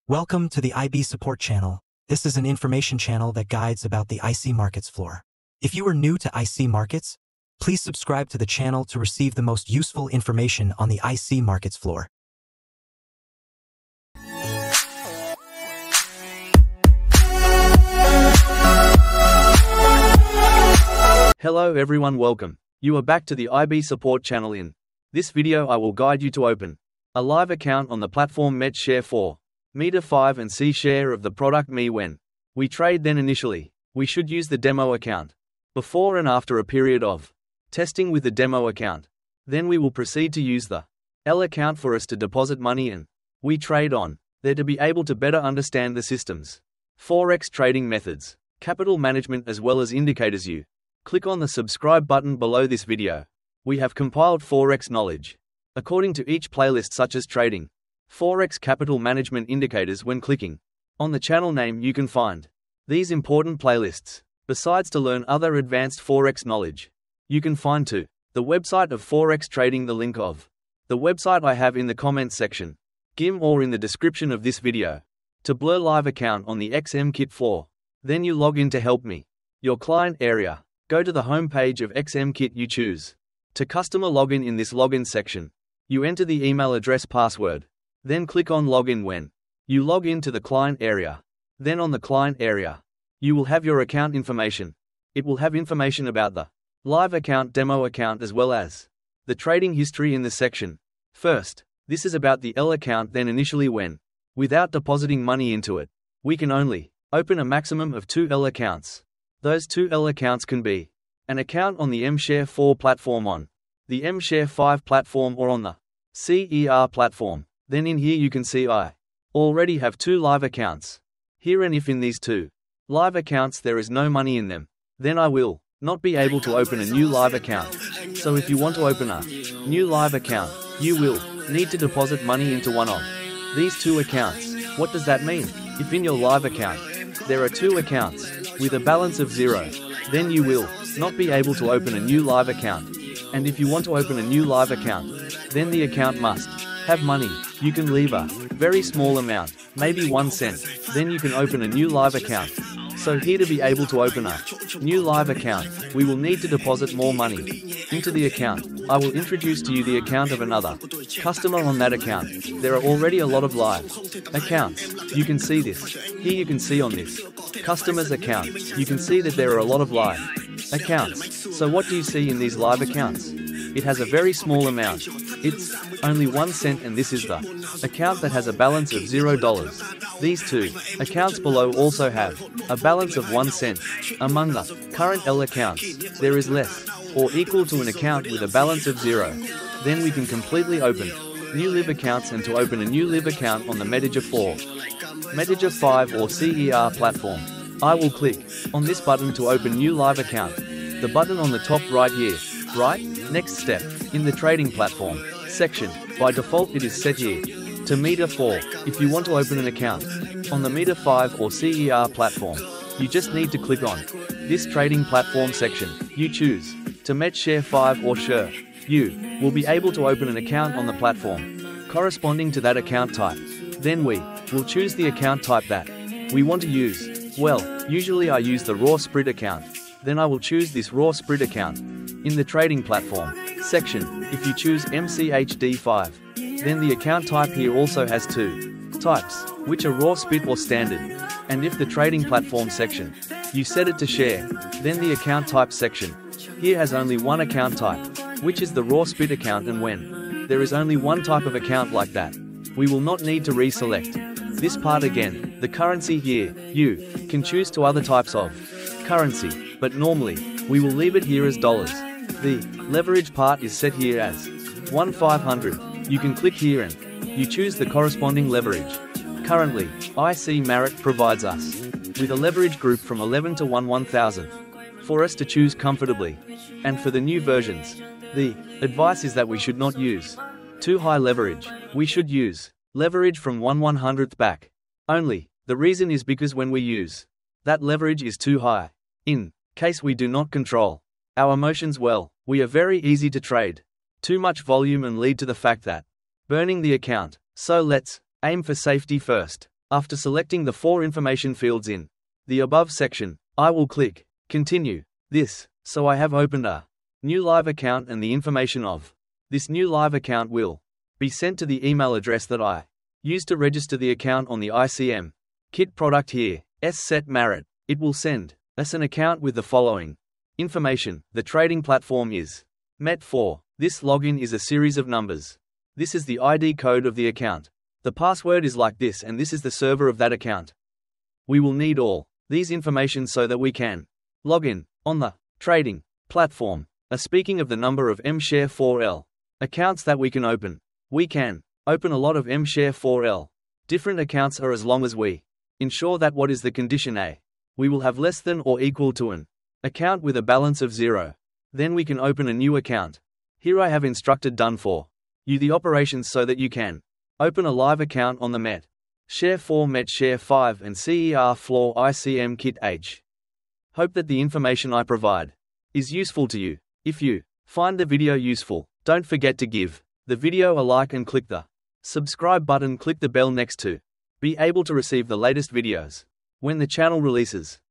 Welcome to the IB Support channel. This is an information channel that guides about the IC markets floor. If you are new to IC markets, please subscribe to the channel to receive the most useful information on the IC markets floor. Hello everyone, welcome. You are back to the IB Support channel. In this video I will guide you to open a live account on the platform MT4, MT5 and see share of the product ME when we trade. Then initially, we should use the demo account before and after a period of testing with the demo account. Then we will proceed to use the L account for us to deposit money and we trade on there to be able to better understand the system's Forex trading methods, capital management as well as indicators. You click on the subscribe button below this video. We have compiled Forex knowledge according to each playlist such as trading, Forex, capital management, indicators. When clicking on the channel name you can find these important playlists. Besides, to learn other advanced Forex knowledge, you can find to the website of Forex trading. The link of the website I have in the comments section, GIM, or in the description of this video. To blur live account on the MT4, then you log in to help me your client area. Go to the home page of MT. You choose to customer login. In this login section, you enter the email address, password. Then click on login. When you log in to the client area, then on the client area, you will have your account information. It will have information about the live account, demo account as well as the trading history in the section. First, this is about the L account. Then initially, when without depositing money into it, we can only open a maximum of 2 L accounts. Those 2 L accounts can be an account on the MT4 platform, on the MT5 platform, or on the cTrader platform. Then in here you can see I already have 2 live accounts here, and if in these 2 live accounts there is no money in them, then I will not be able to open a new live account. So if you want to open a new live account, you will need to deposit money into one of these 2 accounts. What does that mean? If in your live account there are 2 accounts with a balance of 0, then you will not be able to open a new live account. And if you want to open a new live account, then the account must have money. You can leave a very small amount, maybe 1 cent, then you can open a new live account. So here, to be able to open a new live account, we will need to deposit more money into the account. I will introduce to you the account of another customer. On that account, there are already a lot of live accounts. You can see this. Here you can see on this customer's account, you can see that there are a lot of live accounts. So what do you see in these live accounts? It has a very small amount. It's only 1 cent, and this is the account that has a balance of $0. These 2 accounts below also have a balance of 1 cent. Among the current L accounts, there is less or equal to an account with a balance of 0. Then we can completely open new live accounts, and to open a new live account on the MT4, MT5 or cTrader platform, I will click on this button to open new live account. The button on the top right here, right? Next step, in the trading platform section, by default it is set here to MT4. If you want to open an account on the MT5 or cTrader platform, you just need to click on this trading platform section. You choose to MT5 or sure. You will be able to open an account on the platform corresponding to that account type. Then we will choose the account type that we want to use. Well, usually I use the raw split account. Then I will choose this raw split account. In the trading platform section, if you choose MT5, then the account type here also has 2 types, which are raw split or standard. And if the trading platform section, you set it to share, then the account type section here has only 1 account type, which is the raw split account. And when there is only 1 type of account like that, we will not need to reselect this part again. The currency here, you can choose to other types of currency, but normally we will leave it here as dollars. The leverage part is set here as 1/500. You can click here and you choose the corresponding leverage. Currently, icmarkets provides us with a leverage group from 11 to 1/1000 for us to choose comfortably. And for the new versions, the advice is that we should not use too high leverage. We should use leverage from 1/100th back only. The reason is because when we use that leverage is too high, in case we do not control our emotions well, we are very easy to trade too much volume and lead to the fact that burning the account. So let's aim for safety first. After selecting the 4 information fields in the above section, I will click Continue. So I have opened a new live account, and the information of this new live account will be sent to the email address that I used to register the account on the ICM kit product here, cTrader. It will send us an account with the following information. The trading platform is MT4. This login is a series of numbers. This is the ID code of the account. The password is like this, and this is the server of that account. We will need all these information so that we can log in on the trading platform. Speaking of the number of MT4 accounts that we can open a lot of MT4 different accounts are as long as we ensure that what is the condition A. We will have less than or equal to an account with a balance of 0. Then we can open a new account. Here I have instructed done for you the operations so that you can open a live account on the MT4, MT5 and cTrader ICM kit H. Hope that the information I provide is useful to you. If you find the video useful, don't forget to give the video a like and click the subscribe button. Click the bell next to be able to receive the latest videos when the channel releases.